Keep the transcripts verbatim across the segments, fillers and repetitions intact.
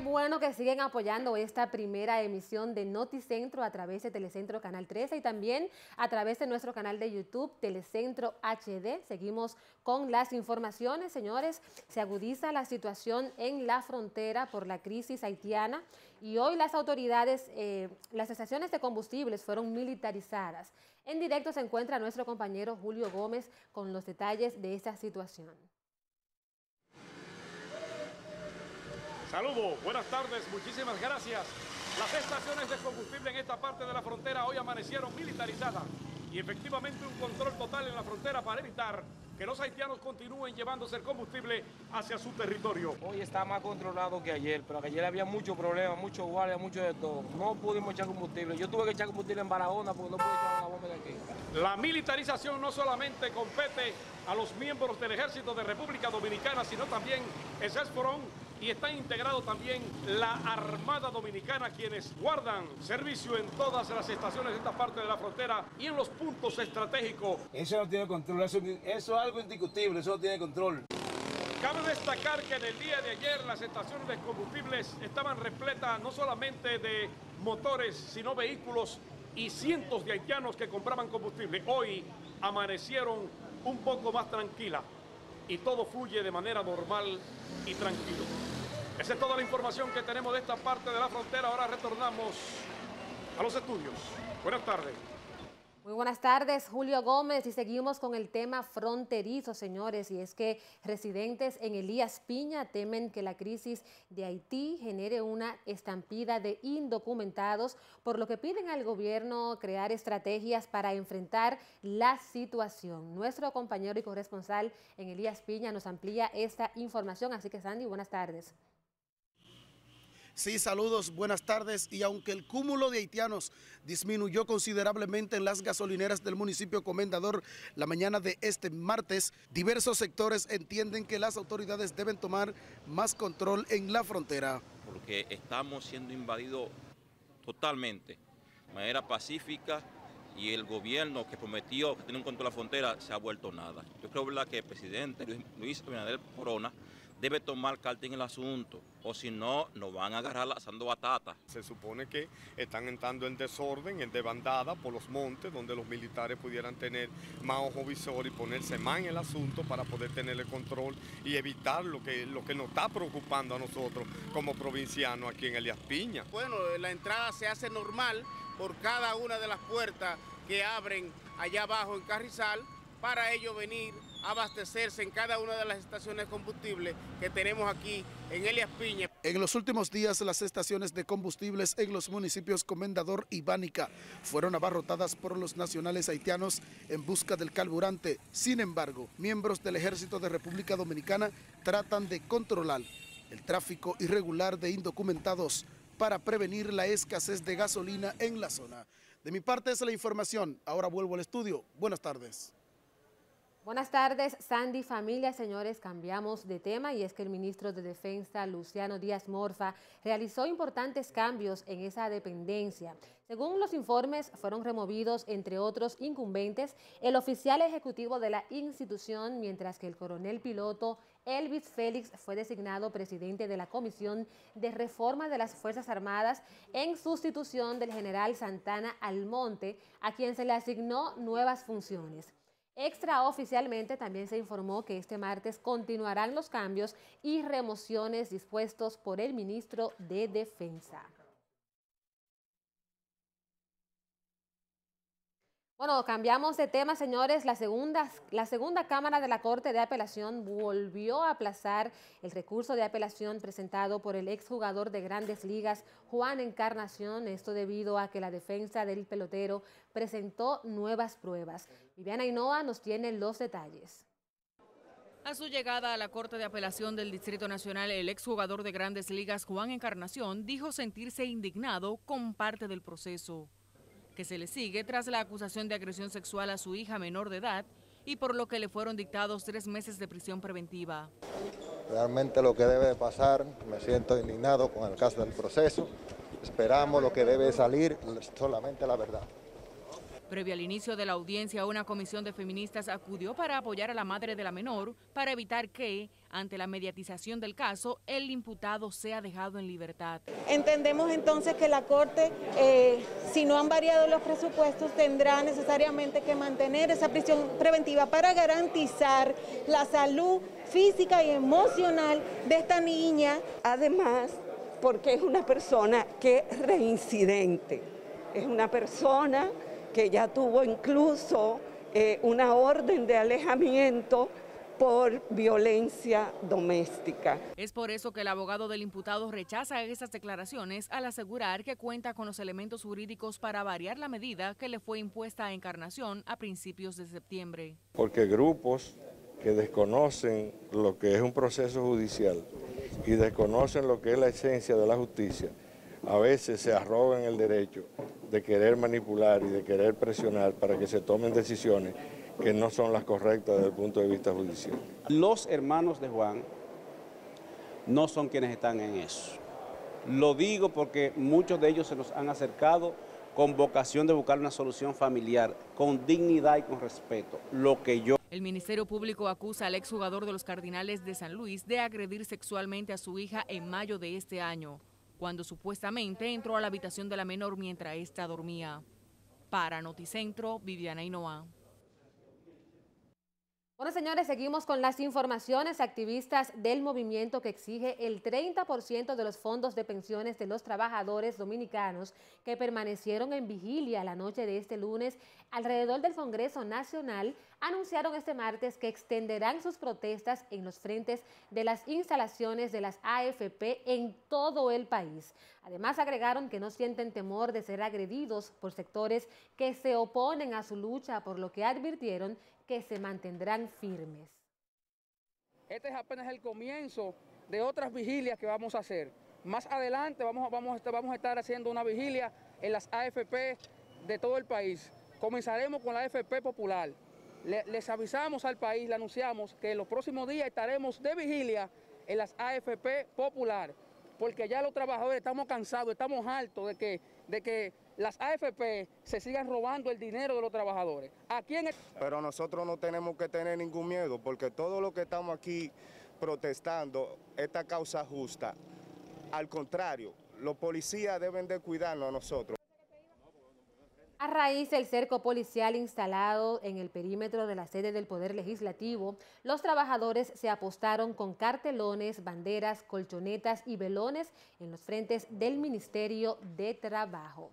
bueno que siguen apoyando esta primera emisión de Noticentro a través de Telecentro Canal trece y también a través de nuestro canal de YouTube Telecentro H D. Seguimos con las informaciones, señores. Se agudiza la situación en la frontera por la crisis haitiana y hoy las autoridades, eh, las estaciones de combustibles fueron militarizadas. En directo se encuentra nuestro compañero Julio Gómez con los detalles de esta situación. Saludos, buenas tardes, muchísimas gracias. Las estaciones de combustible en esta parte de la frontera hoy amanecieron militarizadas y efectivamente un control total en la frontera para evitar que los haitianos continúen llevándose el combustible hacia su territorio. Hoy está más controlado que ayer, pero que ayer había muchos problemas, muchos guardias, mucho de todo. No pudimos echar combustible. Yo tuve que echar combustible en Barahona porque no pude echar una bomba de aquí. La militarización no solamente compete a los miembros del Ejército de República Dominicana, sino también el SESFORON, y está integrado también la Armada Dominicana, quienes guardan servicio en todas las estaciones de esta parte de la frontera y en los puntos estratégicos. Eso no tiene control, eso, eso es algo indiscutible, eso no tiene control. Cabe destacar que en el día de ayer las estaciones de combustibles estaban repletas no solamente de motores, sino vehículos y cientos de haitianos que compraban combustible. Hoy amanecieron un poco más tranquilas y todo fluye de manera normal y tranquilo. Esa es toda la información que tenemos de esta parte de la frontera. Ahora retornamos a los estudios. Buenas tardes. Muy buenas tardes, Julio Gómez, y seguimos con el tema fronterizo, señores, y es que residentes en Elías Piña temen que la crisis de Haití genere una estampida de indocumentados, por lo que piden al gobierno crear estrategias para enfrentar la situación. Nuestro compañero y corresponsal en Elías Piña nos amplía esta información, así que Sandy, buenas tardes. Sí, saludos, buenas tardes. Y aunque el cúmulo de haitianos disminuyó considerablemente en las gasolineras del municipio Comendador la mañana de este martes, diversos sectores entienden que las autoridades deben tomar más control en la frontera. Porque estamos siendo invadidos totalmente, de manera pacífica, y el gobierno que prometió que tiene un control de la frontera se ha vuelto nada. Yo creo, ¿verdad?, que el presidente Luis Abinader Corona debe tomar carta en el asunto, o si no, nos van a agarrar asando batata. Se supone que están entrando en desorden, en desbandada por los montes, donde los militares pudieran tener más ojo visor y ponerse más en el asunto para poder tener el control y evitar lo que, lo que nos está preocupando a nosotros como provincianos aquí en Elías Piña. Bueno, la entrada se hace normal por cada una de las puertas que abren allá abajo en Carrizal, para ellos venir a abastecerse en cada una de las estaciones de combustible que tenemos aquí en Elías Piña. En los últimos días, las estaciones de combustibles en los municipios Comendador y Bánica fueron abarrotadas por los nacionales haitianos en busca del carburante. Sin embargo, miembros del Ejército de República Dominicana tratan de controlar el tráfico irregular de indocumentados para prevenir la escasez de gasolina en la zona. De mi parte, esa es la información. Ahora vuelvo al estudio. Buenas tardes. Buenas tardes, Sandy, familia. Señores, cambiamos de tema y es que el ministro de Defensa, Luciano Díaz Morfa, realizó importantes cambios en esa dependencia. Según los informes, fueron removidos, entre otros incumbentes, el oficial ejecutivo de la institución, mientras que el coronel piloto Elvis Félix fue designado presidente de la Comisión de Reforma de las Fuerzas Armadas en sustitución del general Santana Almonte, a quien se le asignó nuevas funciones. Extraoficialmente también se informó que este martes continuarán los cambios y remociones dispuestos por el ministro de Defensa. Bueno, cambiamos de tema, señores. La segunda, la segunda Cámara de la Corte de Apelación volvió a aplazar el recurso de apelación presentado por el exjugador de Grandes Ligas, Juan Encarnación, esto debido a que la defensa del pelotero presentó nuevas pruebas. Viviana Hinoa nos tiene los detalles. A su llegada a la Corte de Apelación del Distrito Nacional, el exjugador de Grandes Ligas, Juan Encarnación, dijo sentirse indignado con parte del proceso que se le sigue tras la acusación de agresión sexual a su hija menor de edad y por lo que le fueron dictados tres meses de prisión preventiva. Realmente lo que debe de pasar, me siento indignado con el caso del proceso, esperamos lo que debe salir, solamente la verdad. Previo al inicio de la audiencia, una comisión de feministas acudió para apoyar a la madre de la menor para evitar que, ante la mediatización del caso, el imputado sea dejado en libertad. Entendemos entonces que la Corte, eh, si no han variado los presupuestos, tendrá necesariamente que mantener esa prisión preventiva para garantizar la salud física y emocional de esta niña. Además, porque es una persona que es reincidente, es una persona que ya tuvo incluso eh, una orden de alejamiento por violencia doméstica. Es por eso que el abogado del imputado rechaza esas declaraciones al asegurar que cuenta con los elementos jurídicos para variar la medida que le fue impuesta a Encarnación a principios de septiembre. Porque grupos que desconocen lo que es un proceso judicial y desconocen lo que es la esencia de la justicia, a veces se arrogan el derecho de querer manipular y de querer presionar para que se tomen decisiones que no son las correctas desde el punto de vista judicial. Los hermanos de Juan no son quienes están en eso. Lo digo porque muchos de ellos se nos han acercado con vocación de buscar una solución familiar, con dignidad y con respeto. Lo que yo... El Ministerio Público acusa al exjugador de los Cardinales de San Luis de agredir sexualmente a su hija en mayo de este año, cuando supuestamente entró a la habitación de la menor mientras ésta dormía. Para Noticentro, Viviana Hinoa. Bueno, señores, seguimos con las informaciones. Activistas del movimiento que exige el treinta por ciento de los fondos de pensiones de los trabajadores dominicanos que permanecieron en vigilia la noche de este lunes alrededor del Congreso Nacional anunciaron este martes que extenderán sus protestas en los frentes de las instalaciones de las A F P en todo el país. Además, agregaron que no sienten temor de ser agredidos por sectores que se oponen a su lucha, por lo que advirtieron que se mantendrán firmes. Este es apenas el comienzo de otras vigilias que vamos a hacer. Más adelante vamos, vamos, vamos a estar haciendo una vigilia en las A F P de todo el país. Comenzaremos con la A F P Popular. Le, les avisamos al país, le anunciamos que en los próximos días estaremos de vigilia en las A F P Popular, porque ya los trabajadores estamos cansados, estamos hartos de que, de que las A F P se sigan robando el dinero de los trabajadores. Aquí en el... Pero nosotros no tenemos que tener ningún miedo, porque todo lo que estamos aquí protestando, esta causa justa, al contrario, los policías deben de cuidarnos a nosotros. A raíz del cerco policial instalado en el perímetro de la sede del Poder Legislativo, los trabajadores se apostaron con cartelones, banderas, colchonetas y velones en los frentes del Ministerio de Trabajo.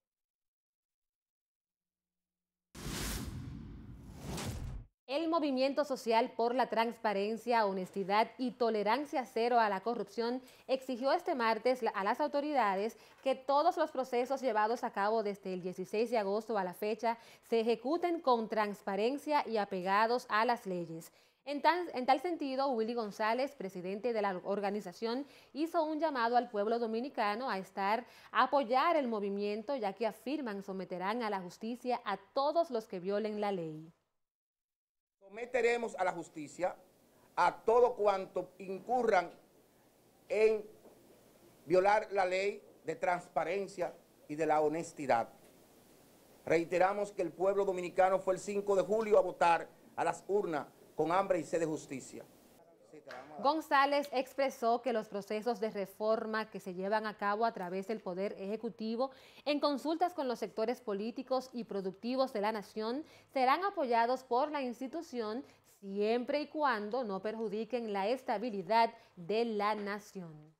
El Movimiento Social por la Transparencia, Honestidad y Tolerancia Cero a la Corrupción exigió este martes a las autoridades que todos los procesos llevados a cabo desde el dieciséis de agosto a la fecha se ejecuten con transparencia y apegados a las leyes. En tal, en tal sentido, Willy González, presidente de la organización, hizo un llamado al pueblo dominicano a estar a apoyar el movimiento, ya que afirman someterán a la justicia a todos los que violen la ley. Someteremos a la justicia a todo cuanto incurran en violar la ley de transparencia y de la honestidad. Reiteramos que el pueblo dominicano fue el cinco de julio a votar a las urnas con hambre y sed de justicia. González expresó que los procesos de reforma que se llevan a cabo a través del Poder Ejecutivo en consultas con los sectores políticos y productivos de la nación serán apoyados por la institución siempre y cuando no perjudiquen la estabilidad de la nación.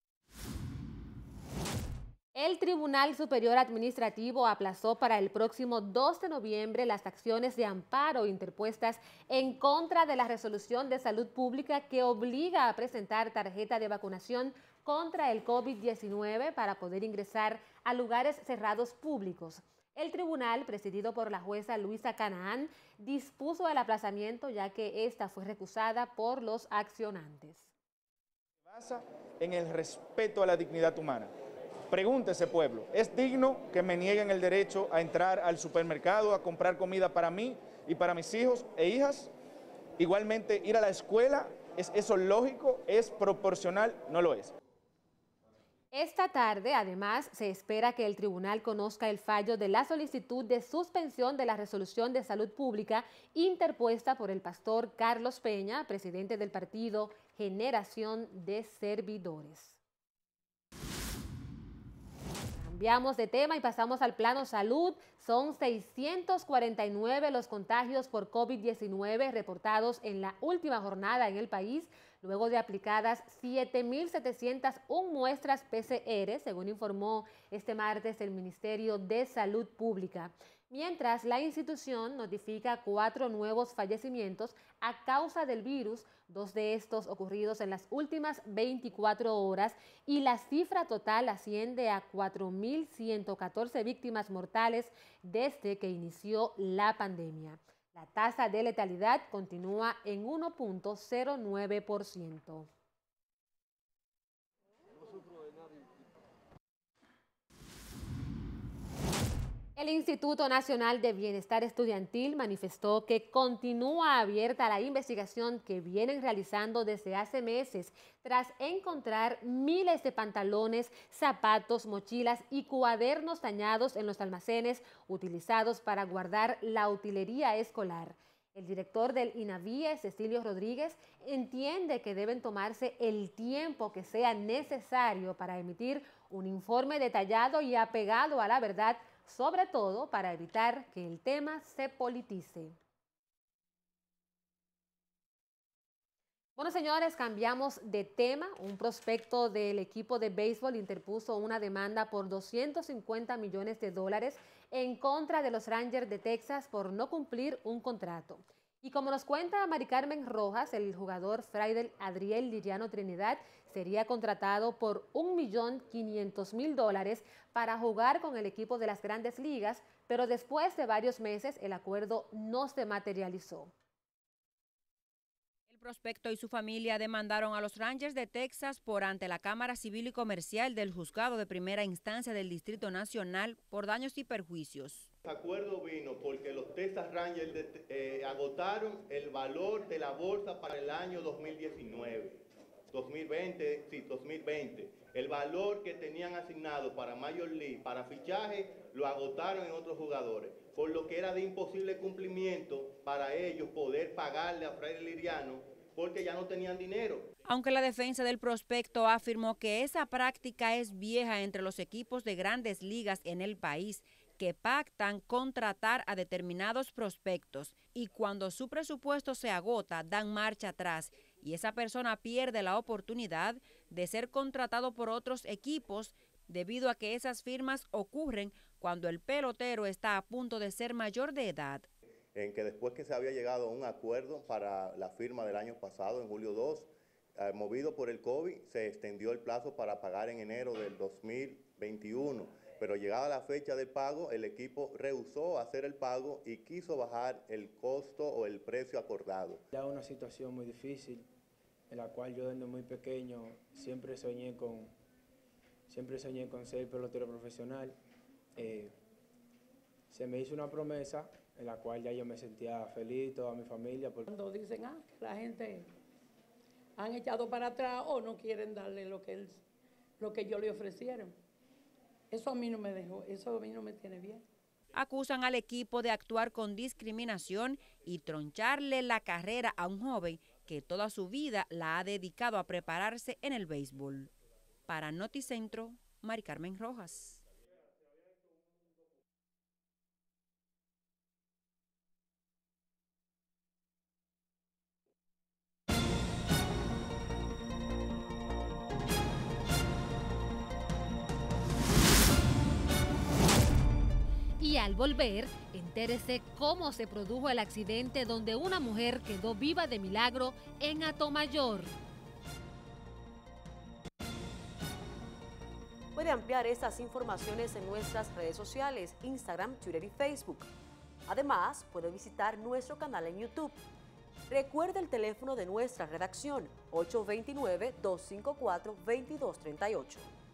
El Tribunal Superior Administrativo aplazó para el próximo dos de noviembre las acciones de amparo interpuestas en contra de la resolución de salud pública que obliga a presentar tarjeta de vacunación contra el COVID diecinueve para poder ingresar a lugares cerrados públicos. El tribunal, presidido por la jueza Luisa Canaán, dispuso el aplazamiento ya que esta fue recusada por los accionantes. Se basa en el respeto a la dignidad humana. Pregúntese, pueblo, ¿es digno que me nieguen el derecho a entrar al supermercado, a comprar comida para mí y para mis hijos e hijas? Igualmente, ir a la escuela, ¿es eso lógico? ¿Es proporcional? No lo es. Esta tarde, además, se espera que el tribunal conozca el fallo de la solicitud de suspensión de la resolución de salud pública interpuesta por el pastor Carlos Peña, presidente del partido Generación de Servidores. Cambiamos de tema y pasamos al plano salud. Son seiscientos cuarenta y nueve los contagios por COVID diecinueve reportados en la última jornada en el país, luego de aplicadas siete mil setecientas una muestras P C R, según informó este martes el Ministerio de Salud Pública. Mientras, la institución notifica cuatro nuevos fallecimientos a causa del virus, dos de estos ocurridos en las últimas veinticuatro horas, y la cifra total asciende a cuatro mil ciento catorce víctimas mortales desde que inició la pandemia. La tasa de letalidad continúa en uno punto cero nueve por ciento. El Instituto Nacional de Bienestar Estudiantil manifestó que continúa abierta la investigación que vienen realizando desde hace meses tras encontrar miles de pantalones, zapatos, mochilas y cuadernos dañados en los almacenes utilizados para guardar la utilería escolar. El director del INAVIE, Cecilio Rodríguez, entiende que deben tomarse el tiempo que sea necesario para emitir un informe detallado y apegado a la verdad, sobre todo para evitar que el tema se politice. Bueno, señores, cambiamos de tema. Un prospecto del equipo de béisbol interpuso una demanda por doscientos cincuenta millones de dólares en contra de los Rangers de Texas por no cumplir un contrato. Y como nos cuenta Mari Carmen Rojas, el jugador Fraidel Adriel Liriano Trinidad sería contratado por un millón quinientos mil dólares para jugar con el equipo de las Grandes Ligas, pero después de varios meses el acuerdo no se materializó. El prospecto y su familia demandaron a los Rangers de Texas por ante la Cámara Civil y Comercial del Juzgado de Primera Instancia del Distrito Nacional por daños y perjuicios. El acuerdo vino porque los Texas Rangers de, eh, agotaron el valor de la bolsa para el año dos mil diecinueve, dos mil veinte, sí, dos mil veinte. El valor que tenían asignado para Major League, para fichaje, lo agotaron en otros jugadores, por lo que era de imposible cumplimiento para ellos poder pagarle a Fraidel Liriano porque ya no tenían dinero. Aunque la defensa del prospecto afirmó que esa práctica es vieja entre los equipos de Grandes Ligas en el país, que pactan contratar a determinados prospectos y cuando su presupuesto se agota dan marcha atrás y esa persona pierde la oportunidad de ser contratado por otros equipos debido a que esas firmas ocurren cuando el pelotero está a punto de ser mayor de edad. En que después que se había llegado a un acuerdo para la firma del año pasado, en julio dos, eh, movido por el COVID, se extendió el plazo para pagar en enero del dos mil veintiuno. Pero llegada la fecha del pago, el equipo rehusó hacer el pago y quiso bajar el costo o el precio acordado. Ya una situación muy difícil, en la cual yo desde muy pequeño siempre soñé con, siempre soñé con ser pelotero profesional. Eh, se me hizo una promesa en la cual ya yo me sentía feliz, toda mi familia. Porque... Cuando dicen ah, que la gente han echado para atrás o no quieren darle lo que, él, lo que yo le ofrecieron. Eso a mí no me dejó, eso a mí no me tiene bien. Acusan al equipo de actuar con discriminación y troncharle la carrera a un joven que toda su vida la ha dedicado a prepararse en el béisbol. Para Noticentro, Mari Carmen Rojas. Y al volver, entérese cómo se produjo el accidente donde una mujer quedó viva de milagro en Atomayor. Puede ampliar estas informaciones en nuestras redes sociales, Instagram, Twitter y Facebook. Además, puede visitar nuestro canal en YouTube. Recuerde el teléfono de nuestra redacción, ocho dos nueve, dos cinco cuatro, dos dos tres ocho.